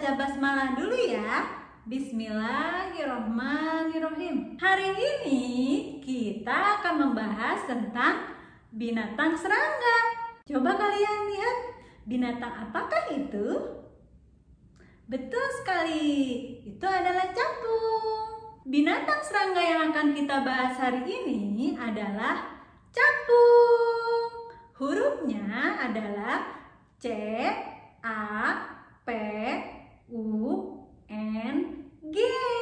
baca basmalah dulu ya. Bismillahirrohmanirrohim. Hari ini kita akan membahas tentang binatang serangga. Coba kalian lihat, binatang apakah itu? Betul sekali, itu adalah capung. Binatang serangga yang akan kita bahas hari ini adalah capung. Hurufnya adalah C, A, P, U, N, G.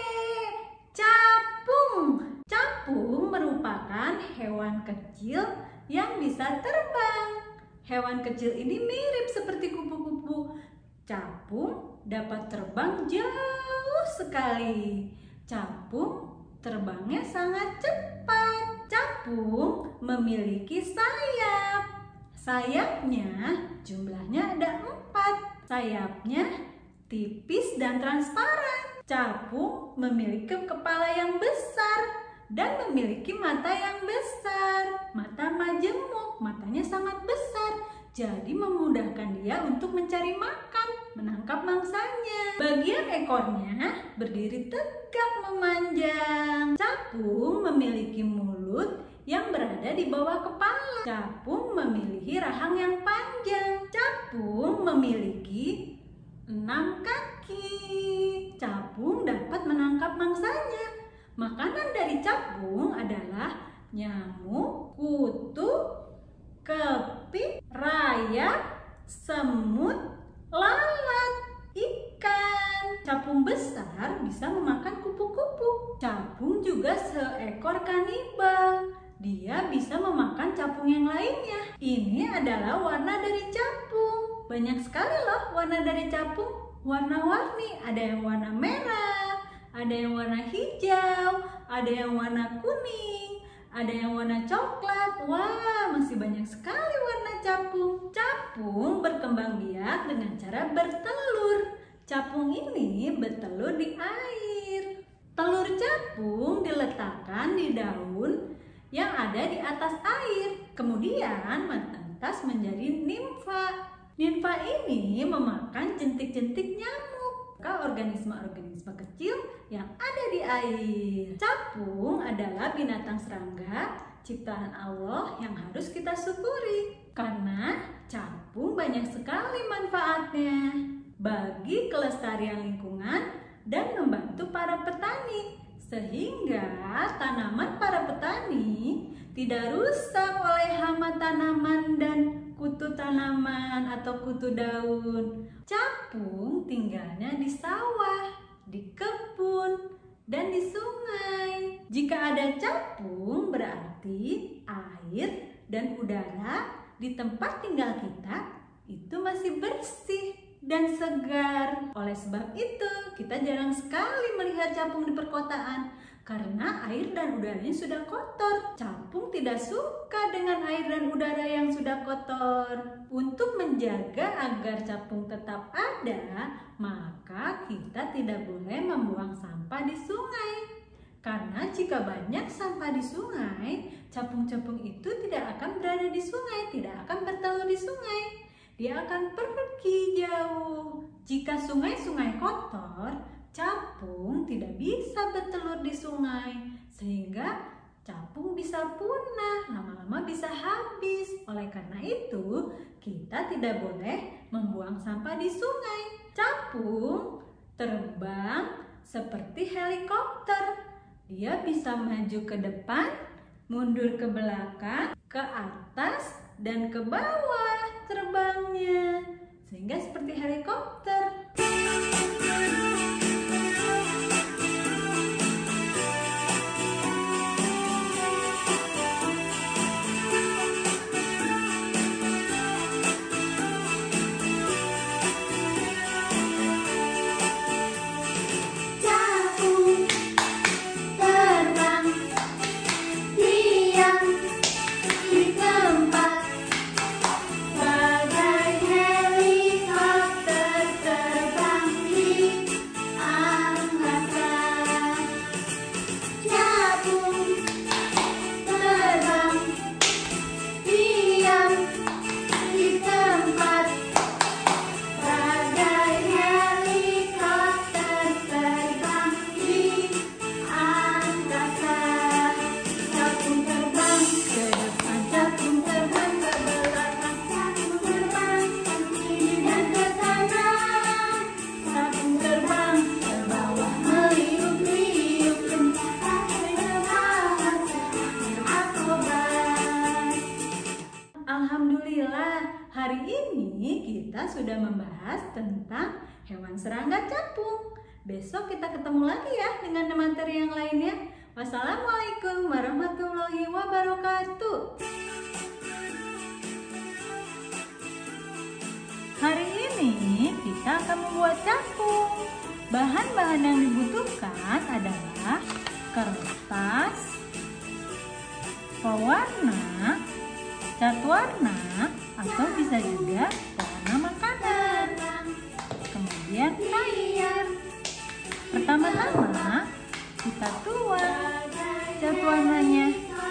Capung. Capung merupakan hewan kecil yang bisa terbang. Hewan kecil ini mirip seperti kupu-kupu. Capung dapat terbang jauh sekali. Capung terbangnya sangat cepat. Capung memiliki sayap. Sayapnya jumlahnya ada 4. Sayapnya tipis dan transparan. Capung memiliki kepala yang besar dan memiliki mata yang besar. Mata majemuk, matanya sangat besar. Jadi memudahkan dia untuk mencari makan, menangkap mangsanya. Bagian ekornya berdiri tegak memanjang. Capung memiliki mulut yang berada di bawah kepala. Capung memiliki rahang yang panjang. Capung memiliki 6 kaki. Capung dapat menangkap mangsanya. Makanan dari capung adalah nyamuk, kutu, kepik, rayap, semut, lalat, ikan. Capung besar bisa memakan kupu-kupu. Capung juga seekor kanibal. Dia bisa memakan capung yang lainnya. Ini adalah warna dari capung. Banyak sekali loh warna dari capung. Warna-warni, ada yang warna merah, ada yang warna hijau, ada yang warna kuning, ada yang warna coklat. Wah, masih banyak sekali warna capung. Capung berkembang biak dengan cara bertelur. Capung ini bertelur di air. Telur capung diletakkan di daun yang ada di atas air. Kemudian menetas menjadi nimfa. Nimfa ini memakan jentik-jentik nyamuk, organisme-organisme kecil yang ada di air. Capung adalah binatang serangga ciptaan Allah yang harus kita syukuri. Karena capung banyak sekali manfaatnya bagi kelestarian lingkungan dan membantu para petani. Sehingga tanaman para petani tidak rusak oleh hama tanaman dan kutu tanaman atau kutu daun. Capung tinggalnya di sawah, di kebun, dan di sungai. Jika ada capung berarti air dan udara di tempat tinggal kita itu masih bersih dan segar. Oleh sebab itu, kita jarang sekali melihat capung di perkotaan karena air dan udaranya sudah kotor. Capung tidak suka dengan air dan udara yang sudah kotor. Untuk menjaga agar capung tetap ada, maka kita tidak boleh membuang sampah di sungai. Karena jika banyak sampah di sungai, capung-capung itu tidak akan berada di sungai, tidak akan bertelur di sungai. Dia akan pergi jauh. Jika sungai-sungai kotor, capung tidak bisa bertelur di sungai. Sehingga capung bisa punah, lama-lama bisa habis. Oleh karena itu, kita tidak boleh membuang sampah di sungai. Capung terbang seperti helikopter. Dia bisa maju ke depan, mundur ke belakang, ke atas, dan ke bawah terbangnya, sehingga seperti helikopter. Bagai helikopter sudah membahas tentang hewan serangga capung. Besok kita ketemu lagi ya dengan materi yang lainnya. Wassalamualaikum warahmatullahi wabarakatuh. Hari ini kita akan membuat capung. Bahan-bahan yang dibutuhkan adalah kertas, pewarna, cat warna, atau bisa juga pewarna makanan. Kemudian air. Pertama-tama kita tuang cat warnanya.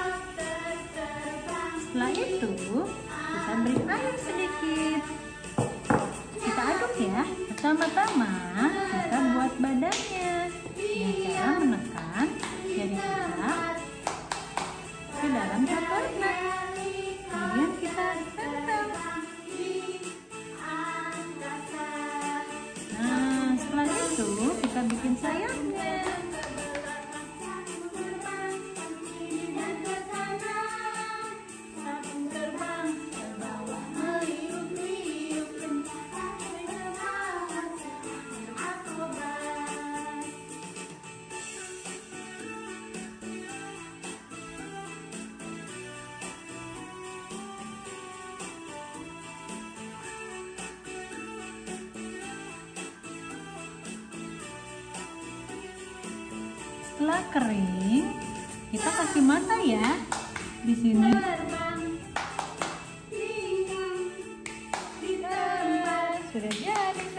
Setelah itu kita beri air sedikit. Kita aduk ya. Pertama-tama kita buat badannya dengan cara menekan jari kita ke dalam cat warna. Kemudian kita tempel. Nah, setelah itu kita bikin sayapnya. Setelah kering, kita kasih mata ya di sini. Sudah jadi.